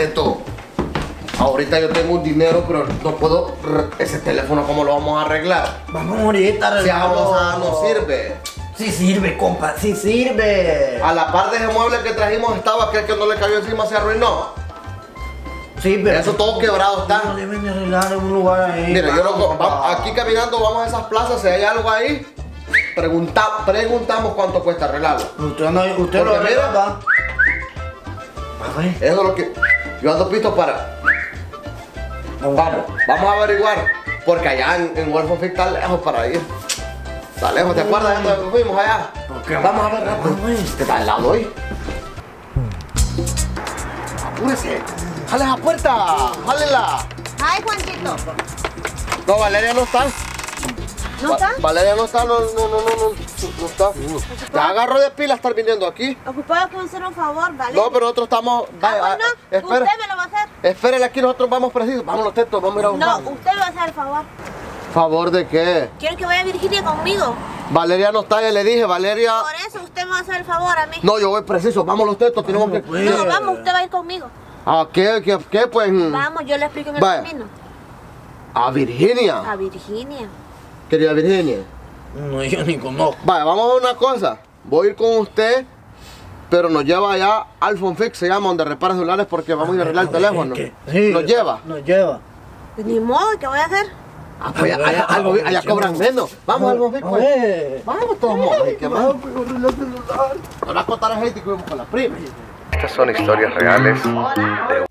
Teto, ahorita yo tengo un dinero, pero no puedo. Ese teléfono, ¿cómo lo vamos a arreglar? Vamos ahorita, Si a bolsa no sirve. Sí sirve, compa, sí sirve. A la par de ese mueble que trajimos estaba aquel que no le cayó encima, se arruinó. Sí, pero Eso todo quebrado está. no deben de arreglar en un lugar ahí. Mira, aquí caminando vamos a esas plazas, si hay algo ahí, preguntamos cuánto cuesta arreglarlo. Usted lo arregla. Eso es lo que yo ando pisto para. Vamos a averiguar. Porque allá en Wolf Fix está lejos para ir. Está lejos, ¿te acuerdas de donde fuimos allá? Vamos a ver rápido. ¿Qué está al lado hoy? Apúrese. ¡Jale la puerta! ¡Jálela! Ay, Juanchito. No, Valeria no está. ¿No está? Valeria no está, no está. Ya agarró de pila estar viniendo aquí. Ocupado con hacer un favor, ¿vale? No, pero nosotros estamos. Bueno, espera. usted me lo va a hacer. Espérenle aquí, nosotros vamos precisos. Vámonos, Teto, vamos a ir a buscar. No, usted me va a hacer el favor. ¿Favor de qué? Quiero que vaya a Virginia conmigo. Valeria no está, ya le dije, Valeria. Por eso usted me va a hacer el favor a mí. No, yo voy preciso, vámonos, Teto, tenemos que. No, vamos, usted va a ir conmigo. ¿A qué pues? Vamos, yo le explico en el Vaya. camino. ¿A Virginia? A Virginia. Querida Virginia. No, yo ni conozco. Vaya, vamos a ver una cosa. Voy a ir con usted, pero nos lleva allá Alphone Fix, se llama, donde repara celulares, porque vamos a ir a arreglar el teléfono. Sí, ¿Nos lleva? Nos lleva. Pues ni modo, ¿qué voy a hacer? Ah, pues allá cobran menos. Vamos al Alphone Fix, pues. Vamos todos modos. ¿Qué más? No la contarás gente que vamos con las primas. Estas son historias reales de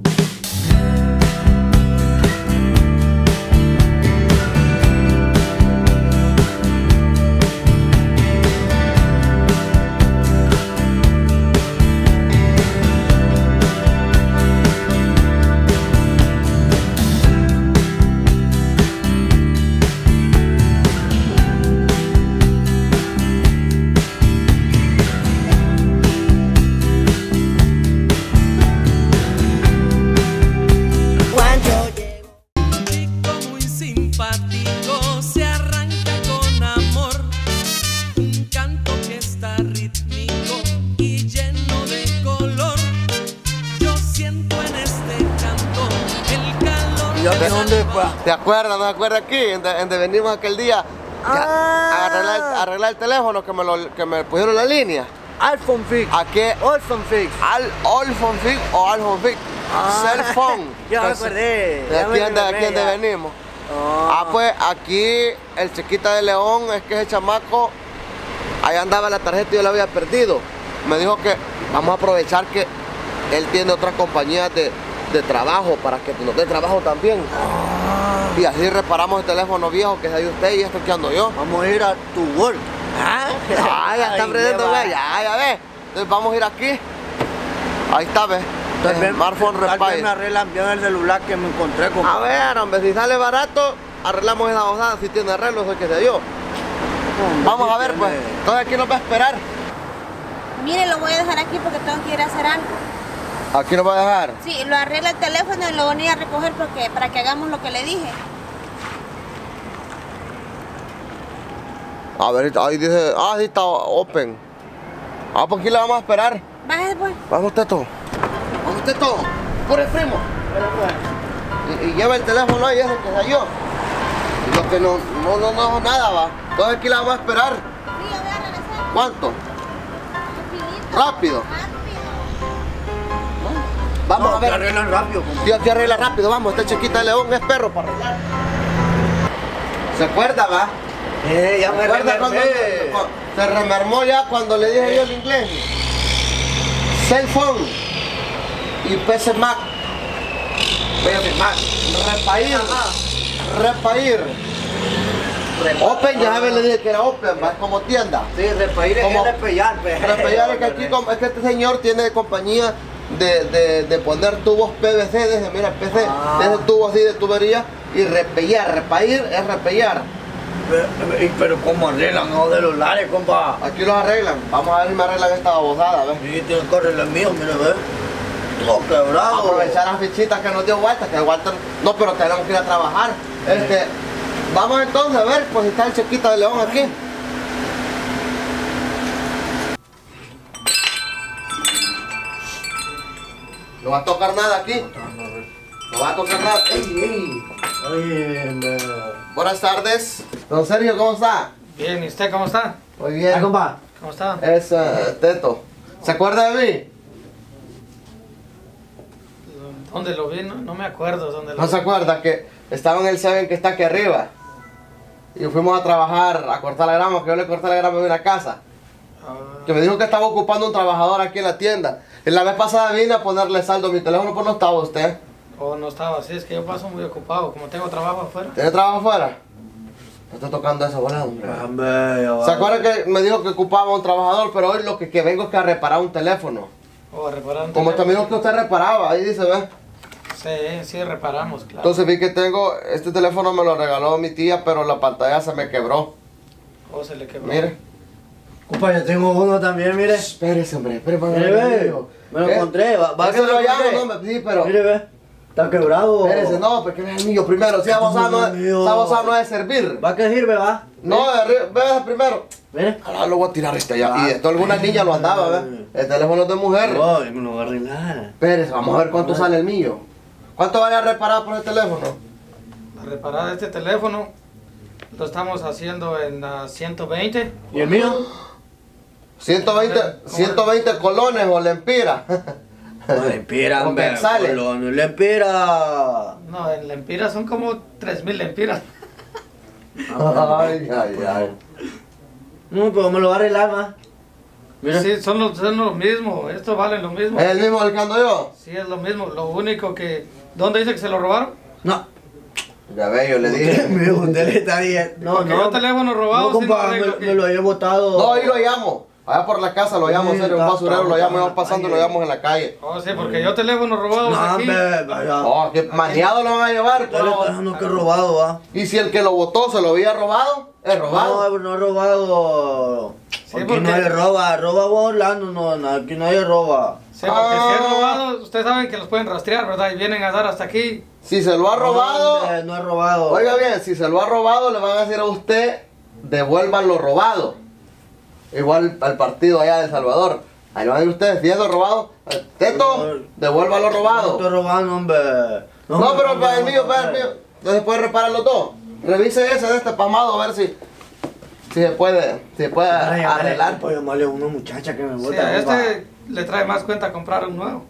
¿Te acuerdas? ¿No te acuerdas aquí? Donde venimos aquel día a arreglar el teléfono que me pusieron la línea. Alphone Fix. ¿A qué? Alphone Fix. Alphone Fix o Alphone Fix. Cell phone. Ya me acordé. ¿De aquí donde venimos? Pues aquí el Chiquita de León, es que ese chamaco, ahí andaba la tarjeta y yo la había perdido. Me dijo que vamos a aprovechar que él tiene otras compañías de trabajo para que nos dé trabajo también. Y así reparamos el teléfono viejo que es de usted y esto que ando yo. Vamos a ir a tu work. Ya está aprendiendo, ya ves. Entonces vamos a ir aquí. Ahí está, ves. Smartphone Tal vez Repair. me arreglan bien el celular que me encontré con. A ver, hombre, si sale barato, arreglamos esa bozada. Si tiene arreglo, eso que sé yo. Vamos a ver, pues. Entonces aquí nos va a esperar. Mire, lo voy a dejar aquí porque tengo que ir a hacer algo. Aquí nos va a dejar. Sí, lo arregla el teléfono y lo voy a ir a recoger para que hagamos lo que le dije. A ver, ahí dice, sí está open. Pues aquí le vamos a esperar. Bájese pues. Vamos, Teto. Vamos, Teto. Corre, primo. Y lleva el teléfono ahí, eso que sé yo. Y lo que no nada, va. Entonces aquí la vamos a esperar. Sí, yo voy a regresar. ¿Cuánto? Rapidito. Rápido. Vamos a ver. Arreglan rápido. Tío, aquí arregla rápido, vamos. Esta Chiquita de León es perro para arreglar. ¿Se acuerda, va? Ya me ¿Recuerda cuando se remermó ya cuando le dije yo el inglés? Cell phone y PC Mac. PC Mac. Repair. Open, ya sabes, le dije que era Open, va, como tienda. Sí, Repair es repellar. Repellar es que aquí, es que este señor tiene compañía de poner tubos PVC, desde, mira, PC, desde tubos así de tubería, y repellar. Repair es repellar. Pero ¿cómo arreglan los celulares, compa? Aquí los arreglan. Vamos a ver si me arreglan esta babosada, ¿ves? Sí, tiene que arreglar el mío, mira, ¿ves? Todo quebrado. Aprovechar las fichitas que nos dio Walter, que Walter... No, pero tenemos que ir a trabajar. Vamos entonces a ver, pues está el Chiquita de León aquí. No va a tocar nada aquí. No va a tocar nada. ¡Ey! Oye, Buenas tardes. Don Sergio, ¿cómo está? Bien, ¿y usted cómo está? Muy bien. compa. ¿Cómo está? Es Teto. ¿Se acuerda de mí? ¿Dónde lo vi? No me acuerdo dónde lo ¿No se vi. acuerda que estaba en el Seven que está aquí arriba? Y fuimos a trabajar, a cortar la grama, que yo le corté la grama de una casa. Que me dijo que estaba ocupando un trabajador aquí en la tienda. Y la vez pasada vine a ponerle saldo a mi teléfono, pues no estaba usted. Oh, no estaba así, es que yo paso muy ocupado, como tengo trabajo afuera. ¿Tiene trabajo afuera? No está tocando eso, ¿verdad, hombre? Hombre, ¿Se acuerda que me dijo que ocupaba un trabajador, pero hoy lo que vengo es que a reparar un teléfono? Oh, a reparar un Como usted me teléfono. dijo que usted reparaba, ahí dice, ¿ves? Sí, reparamos, claro. Entonces vi que tengo, este teléfono me lo regaló mi tía, pero la pantalla se me quebró. Oh, se le quebró. Mire. compa, yo tengo uno también, mire. Espérese, hombre, espérese. Mire, ve. Me lo encontré. Va ¿Qué que se me lo lo llamo? encontré. No, sí, pero... Mire, ve. Está quebrado. Espérese, no, porque es el mío primero. Si esa bolsa no es de servir. ¿Va que sirve, va? No, ve primero. Mire. Ahora lo voy a tirar este allá. Y esto alguna niña lo andaba, ¿ves? El teléfono es de mujer. No, me lo va a arreglar. Espérese, vamos a ver cuánto sale el mío. ¿Cuánto vaya a reparar por el teléfono? A reparar este teléfono lo estamos haciendo en 120. ¿Y el mío? 120 colones o lempiras. No le empira, ¿O hombre. quetzales? No le empira. No, en lempiras son como 3000 lempiras. Ay, ay, ay. No, pero me lo va a arreglar, va. Mira. Sí, son lo mismo, esto vale lo mismo. ¿Es el mismo del que ando yo? Sí, es lo mismo, lo único que... ¿Dónde dice que se lo robaron? No. Ya ve, yo le dije. Me usted le está diciendo. No, Porque yo teléfono robado, No, sí lo compa, arreglo me lo había botado. No, ahí lo llamo. Allá por la casa lo llamo, Sí, serio, un está, basurero, lo está, llamo, íbamos está, pasando y lo ahí. llamamos en la calle. Oh, sí, porque yo teléfono robado No, aquí. hombre, vaya. Oh, que maniado lo van a llevar, Usted le está pero... diciendo que es robado, va. ¿Y si el que lo botó se lo había robado? ¿Es robado? No, no es robado. Sí, Aquí porque- nadie roba, roba Orlando, no, aquí nadie roba. Sí, porque si es Ah. robado, ustedes saben que los pueden rastrear, ¿verdad? Y vienen a dar hasta aquí. Si se lo ha robado... No, no es robado. Oiga bien, si se lo ha robado, le van a decir a usted, devuelvan lo robado. Igual al partido allá de El Salvador. Ahí lo van a decir ustedes, si es lo robado, Teto, devuelva lo No robado. estoy robando, hombre. No, pero para el mío, para el mío. Entonces puede reparar los dos. Revise ese de este pamado a ver si se puede arreglar. Pues llamarle a una muchacha que me Sí, bota. a este le trae más cuenta comprar un nuevo.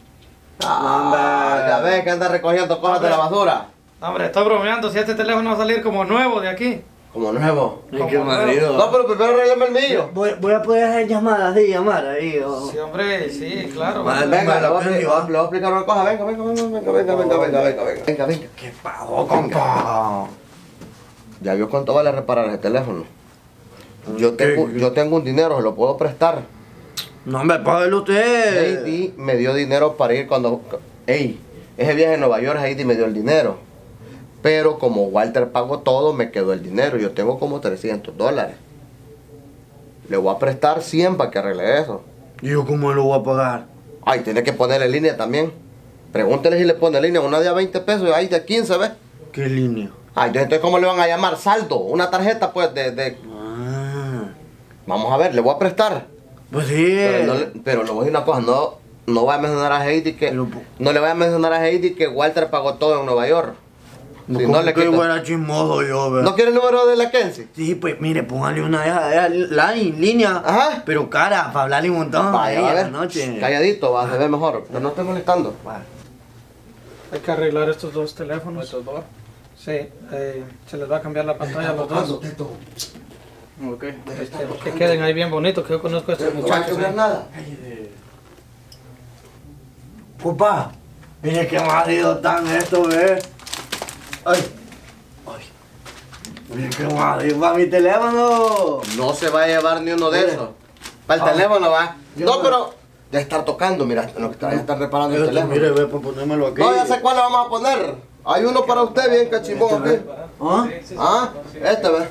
Ah, ya ves que anda recogiendo cosas de la basura. No, hombre, estoy bromeando, si este teléfono va a salir como nuevo de aquí. Como nuevo. Ay, qué marido. No, pero primero arreglame el mío. Voy a poder hacer llamadas, sí, llamar ahí. Sí, hombre, sí, claro. Vale. Venga, le voy a Venga, explicar- le voy a explicar una cosa. Venga, venga. ¿Qué pago, compa? Ya vio cuánto vale reparar ese teléfono. Yo tengo un dinero, se lo puedo prestar. No, hombre, págalo usted. Heidi me dio dinero para ir cuando... Ey, ese viaje a Nueva York, Heidi me dio el dinero. Pero como Walter pagó todo, me quedó el dinero. Yo tengo como $300. Le voy a prestar 100 para que arregle eso. ¿Y yo cómo lo voy a pagar? Ay, tiene que ponerle línea también. Pregúntele si le pone línea. Una de a 20 pesos y ahí de 15, ¿ves? ¿Qué línea? Ay, entonces ¿cómo le van a llamar? Saldo. Una tarjeta, pues, de... Ah, Vamos a ver, le voy a prestar. pues sí. Pero le voy a decir una cosa, no voy a mencionar a Heidi que... Pero, No le voy a mencionar a Heidi que Walter pagó todo en Nueva York. Si ¿cómo no le que quito- fuera chismoso yo, ve? ¿No quiere el número de la Kenzie? Sí, pues mire, póngale una la línea, Ajá. pero cara, para hablarle un montón a Vaya, ella a ver. la noche. Calladito, va, se ve mejor. Pero no esté molestando. Hay que arreglar estos dos teléfonos. ¿Estos dos? Sí, se les va a cambiar la pantalla a los dos. Ok. Que queden ahí bien bonitos, que yo conozco a estos No va a muchachos. quebrar nada. Compa, mire qué marido tan esto, ve. Ay. Mire qué marido va mi teléfono. No se va a llevar ni uno de Mire. esos. Para el Ah. teléfono va. Yo No, no. pero ya estar tocando, mira, lo que está, ya está reparando el Esto, teléfono. mire, ve, para ponérmelo aquí. No, ya sé cuál le vamos a poner. Hay uno para usted bien cachimbón aquí. ¿Ah? Ah, este ve.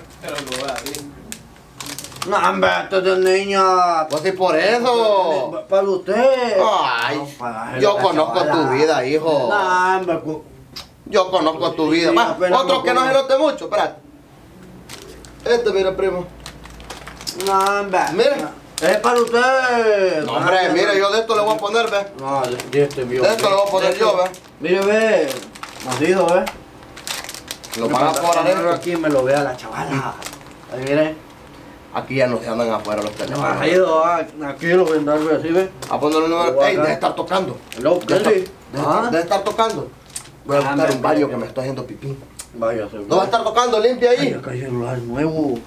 No, hombre, esto es de niña. Pues sí, por eso. Para usted. Ay, No, para yo la conozco chavala. tu vida, hijo. No, hombre, Yo conozco tu vida. Sí, Va, apenas otro me que no se conozco. note mucho, espérate. Este, mira, primo. no, hombre. Mira. Es para usted. No, hombre, mire, yo de esto le voy a poner, ve. No, de este mío. De esto le voy a poner yo, ve. Mire, ve. Macizo, ve. Lo van a cobrar adentro. aquí me lo vea la chavala. Ahí mire. Aquí ya no se andan afuera los No teléfonos. ha ido, aquí lo voy a andar, ve, así, ve. A ponerle un número. Ey, deje estar tocando. Hello, Kelly. Deje estar tocando. Voy a buscar un hombre, baño que me estoy haciendo pipí. Vaya, se No va a estar tocando, limpia Ay, ahí. acá hay celular nuevo.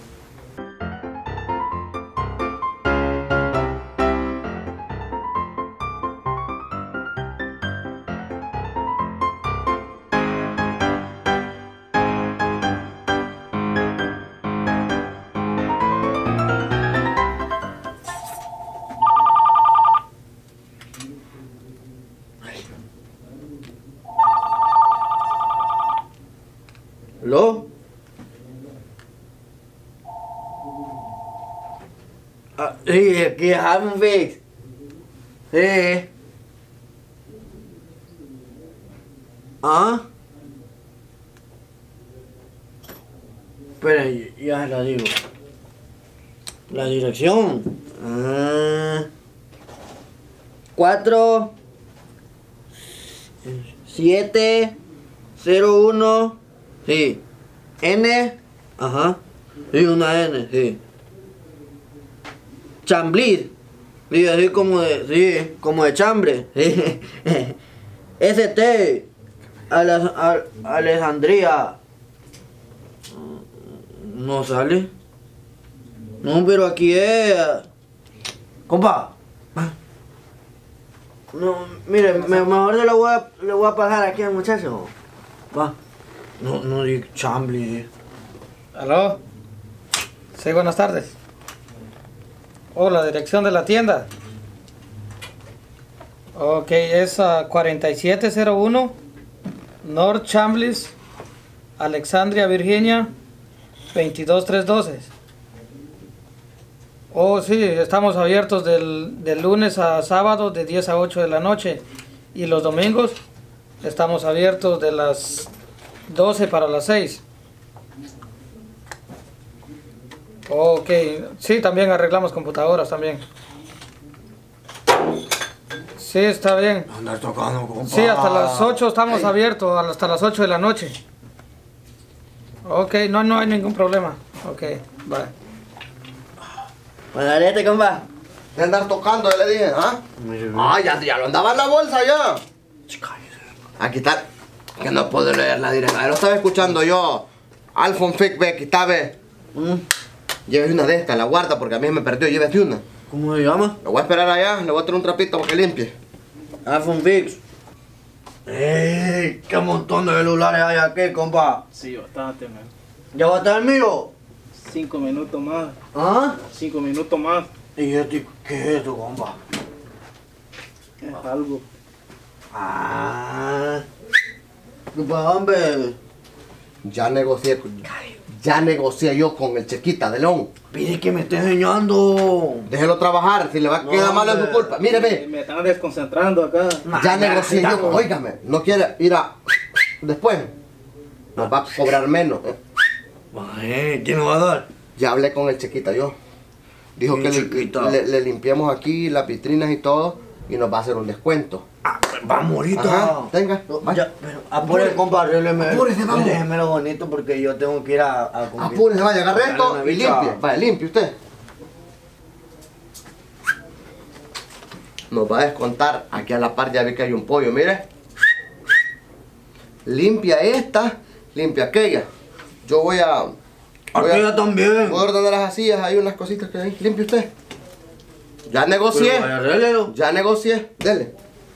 ¿Aló? Sí, aquí es Havenfix. Sí. ¿Ah? Espera, ya la digo. La dirección. 4 7 0 1. Sí. N. Ajá. Sí, una N, sí. Chamblis. Sí, así como de. Sí, como de chambre. Sí. ST. Alejandría. No sale. No, pero aquí es. Compa. No, mire, mejor le voy a pasar aquí al muchacho. Va. No digo Chambly. ¿Aló? Sí, buenas tardes. Oh, la dirección de la tienda. Ok, es 4701 North Chamblis, Alexandria, Virginia, 22312. Oh, sí, estamos abiertos del lunes a sábado de 10 a 8 de la noche. Y los domingos estamos abiertos de las 12 para las 6. Ok, sí, también arreglamos computadoras también. Sí, está bien. Andar tocando, compa. Sí, hasta las 8 estamos abiertos, hasta las 8 de la noche. Ok, no hay ningún problema. Ok, bye. Pues dale, compa. De andar tocando, ya le dije, ¿ah? Ah, ya lo andaba en la bolsa ya. Aquí está. Que no puedo leer la dirección. Ahí lo estaba escuchando yo. Alfon Fickbeck, está, ve. Llévese una de estas, la guarda porque a mí me perdió. Llévese una. ¿Cómo se llama? Lo voy a esperar allá, le voy a traer un trapito para que limpie. iPhone Fix. ¡Ey! ¡Qué montón de celulares hay aquí, compa! Sí, bastante, man. ¿Ya va a estar el mío? 5 minutos más. ¿Ah? 5 minutos más. ¿Y este qué es esto, compa? Es algo. Ah. ¿Qué pasa, hombre? Ya negocié yo con el Chequita de León. Pide que me esté enseñando. Déjelo trabajar, si le va a quedar mal es su culpa. Mire, ve. Me están desconcentrando acá. Ya negocié yo, óigame, no quiere ir a... Después, nos va a cobrar menos. ¿Quién me va a dar? Ya hablé con el Chequita yo. Dijo que le limpiemos aquí las vitrinas y todo y nos va a hacer un descuento. Ah, pues vamos ahorita. Ajá, venga, vaya. Pero apúrese, compa, arrégleme. Apúrese, vamos. Déjemelo bonito porque yo tengo que ir a cumplir. Apúrese, vaya, agarre esto Arréglame, y bicha. limpie. Vaya, limpie usted. Nos va a descontar, aquí a la par ya ve que hay un pollo, mire. Limpia esta, limpia aquella. Yo voy a... Aquella también. Voy a ordenar las sillas, hay unas cositas que hay. Limpie usted. Ya negocié. Pero vaya, arréglelo. Ya negocié. Dele.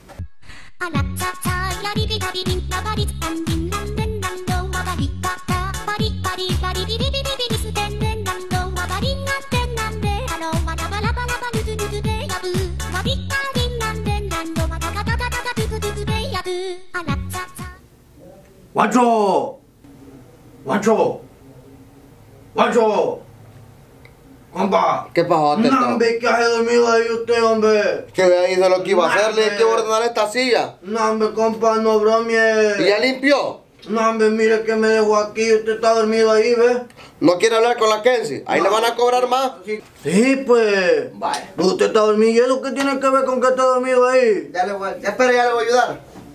¡Guacho! ¡Guacho! ¡Guacho! ¡Compa! ¿Qué pasó, Teto? No, hombre, ¿qué hace dormido ahí usted, hombre? Que vea hizo lo que iba a hacer, le hay que ordenar esta silla. No, hombre, compa, no ¿Y bromie. ya limpió? No, hombre, mire que me dejó aquí. Usted está dormido ahí, ¿ves? ¿No quiere hablar con la Kenzie? Ahí le van a cobrar más. Sí, pues. Vaya. Pero usted está dormido. ¿Y eso qué tiene que ver con que está dormido ahí? Ya le voy a... Espera, ya le voy a ayudar.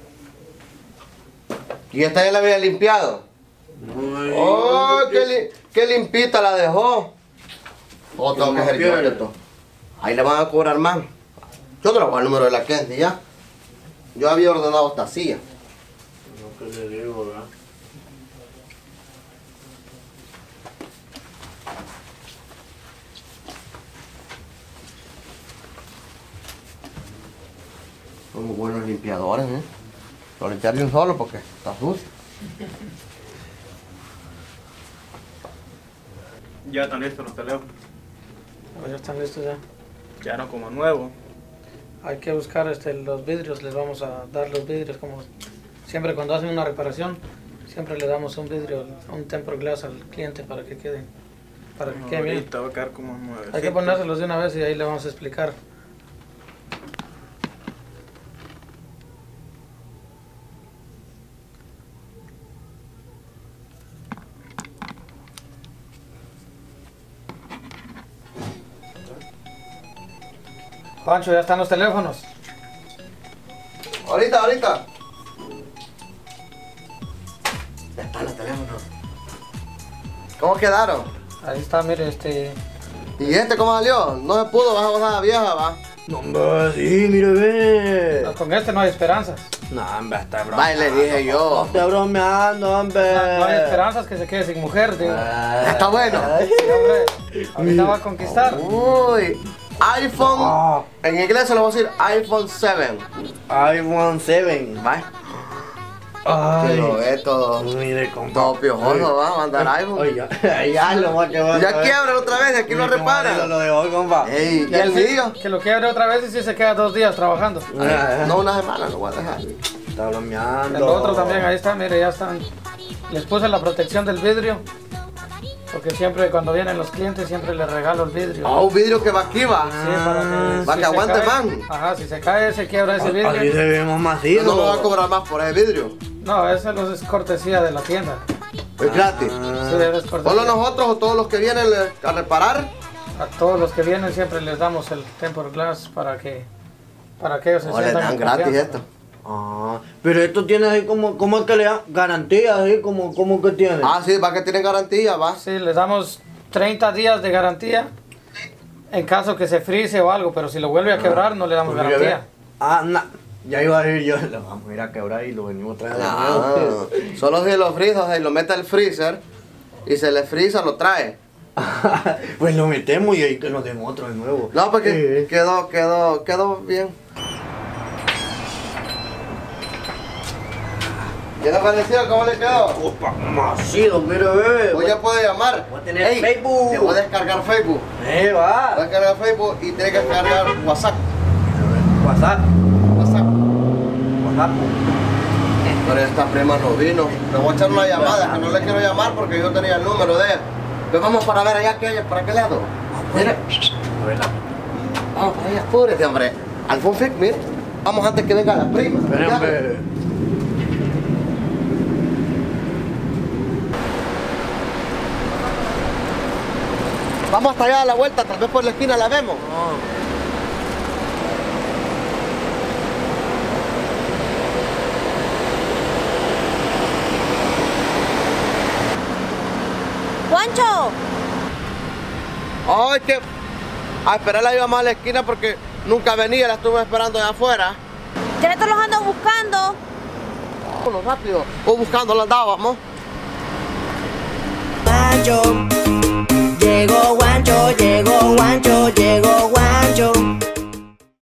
Y esta ya la había limpiado. Ay, ¡Oh, qué limpita la dejó! Oh, tengo que hacer yo esto. Ahí le van a cobrar más. Yo no le voy a dar el número de la Kenzie ya. Yo había ordenado esta silla. Lo que le digo, ¿verdad? Son muy buenos limpiadores, ¿eh? Lo limpiar de un solo porque está sucio. Ya están listos los teléfonos. Ya están listos ya. Ya no como nuevo. Hay que buscar los vidrios, les vamos a dar los vidrios como siempre cuando hacen una reparación, siempre le damos un vidrio, un tempered glass al cliente para que quede bien. Ahorita va a quedar como nueve. Hay que ponérselos de una vez y ahí le vamos a explicar. Pancho, ya están los teléfonos. Ahorita. Ya están los teléfonos. ¿Cómo quedaron? Ahí está, mire, ¿Y este cómo salió? No se pudo, vas a botar la vieja, va. No, hombre, sí, mire, ve. no, con este no hay esperanzas. No, hombre, está bromeando. Va, y le dije yo. No está bromeando, hombre. No hay esperanzas que se quede sin mujer, digo. Está bueno. Ay. Sí, hombre, ahorita va a conquistar. Uy, iPhone, Ah. en inglés se lo voy a decir iPhone 7. iPhone 7. Va. Ay. Que lo ve todo, Mire, compa. todo piojoso, va a mandar iPhone. Oye, ya lo va a quebrar. Ya quiebra otra vez, aquí lo repara. Lo dejó, compa. Ey, ¿y el mío? Que lo quiebre otra vez y si se queda 2 días trabajando. No, una semana lo voy a dejar. Está bromeando. El otro también, ahí está, mire, ya están. Les puse la protección del vidrio. Porque siempre cuando vienen los clientes siempre les regalo el vidrio. Ah, un vidrio que va aquí, va. Sí, para que, Para que se aguante cae- más. Ajá, si se cae, se quiebra ese Así vidrio. se ve más macizo. No me va a cobrar más por ese vidrio. No, eso es cortesía de la tienda. Es gratis. Sí, es cortesía. Solo nosotros o todos los que vienen a reparar. A todos los que vienen siempre les damos el tempered glass para que ellos se O le sientan dan en gratis confianza. esto. Ah, pero esto tiene así como es que le dan garantía, así como que tiene. Ah, sí, va que tienen garantía, va. Sí, les damos 30 días de garantía en caso que se frise o algo, pero si lo vuelve a quebrar no le damos Pues mire, garantía. ve. Ah, ya iba a decir yo, lo vamos a ir a quebrar y lo venimos a traer de Ah, nuevo. solo si lo frisa, si lo mete al freezer y se le frisa, lo trae. Pues lo metemos y ahí que nos den otro de nuevo. No, porque quedó bien. ¿Qué le pareció? ¿Cómo le quedó? Opa, macizo, mire, bebé. Hoy ya puede llamar. Voy a tener Facebook. Te voy a descargar Facebook. Voy a Va. descargar Facebook y tiene que descargar WhatsApp. WhatsApp. Pero esta prima no vino. Le voy a echar una llamada, que no le quiero llamar porque yo tenía el número de ella. Pues vamos para ver allá para qué lado. Mire. A ver, Vamos para allá, apúrese, hombre. Alfonso, mire. Vamos antes que venga la prima. Ya. Vamos hasta allá a la vuelta, tal vez por la esquina la vemos. ¡Juancho! Ay, que a esperarla íbamos a la esquina porque nunca venía, la estuve esperando allá afuera. Ya te los ando buscando. Vámonos rápido. O buscándola andábamos. Pancho.